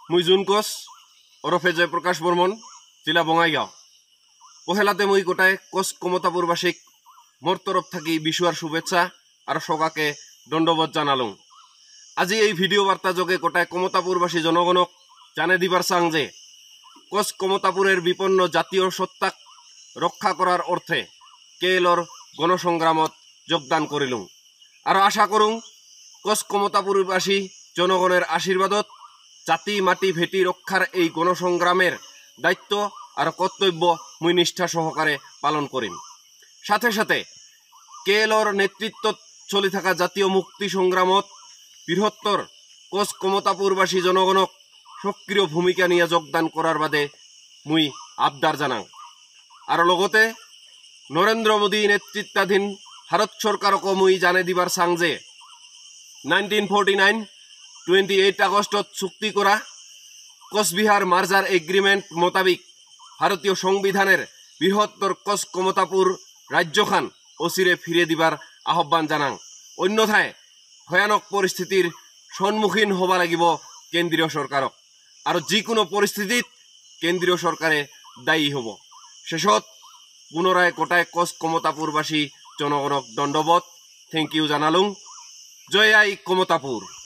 মুই জুন কোচ ওরফে জয়প্রকাশ বর্মন, জেলা বঙাইগাঁও। পহেলাতে মুই গোটায় কোচ কমতাপুরবাসীক মোর তরফ থাকি বিশুয়ার শুভেচ্ছা আর সগাকে দণ্ডবোধ জানালুম। আজি এই ভিডিও বার্তা যোগে গোটায় কমতাপুরবাসী জনগণক জানে দিবার চাং যে কোচ কমতাপুরের বিপন্ন জাতীয় সত্তাক রক্ষা করার অর্থে কেএলর গণসংগ্রামত যোগদান করিলুম। আর আশা করুং কোচ কমতাপুরবাসী জনগণের আশীর্বাদত জাতি মাটি ভেটি রক্ষার এই গণসংগ্রামের দায়িত্ব আর কর্তব্য মুই নিষ্ঠা সহকারে পালন করিম। সাথে সাথে কেএলর নেতৃত্বত চলি থাকা জাতীয় মুক্তি সংগ্রামত বৃহত্তর কোচ কমতাপুরবাসী জনগণক সক্রিয় ভূমিকা নিয়ে যোগদান করার বাদে মুই আবদার জানাং। আর লগতে নরেন্দ্র মোদী নেতৃত্বাধীন ভারত সরকারকো মুই জানে দিবার চাং যে 1949 28 আগস্টত চুক্তি করা কোচবিহার মার্জার এগ্রিমেন্ট মোতাবিক ভারতীয় সংবিধানের বৃহত্তর কোচ কমতাপুর রাজ্যখান অচিরে ফিরে দিবার আহ্বান জানাং। অন্যথায় ভয়ানক পরিস্থিতির সম্মুখীন হবা লাগিব কেন্দ্রীয় সরকারক, আর যিকোনো পরিস্থিতিত কেন্দ্রীয় সরকারে দায়ী হব। শেষত পুনরায় গোটায় কোচ কমতাপুরবাসী জনগণক দণ্ডবোধ থ্যাংক ইউ জানালুম। জয় আই কমতাপুর।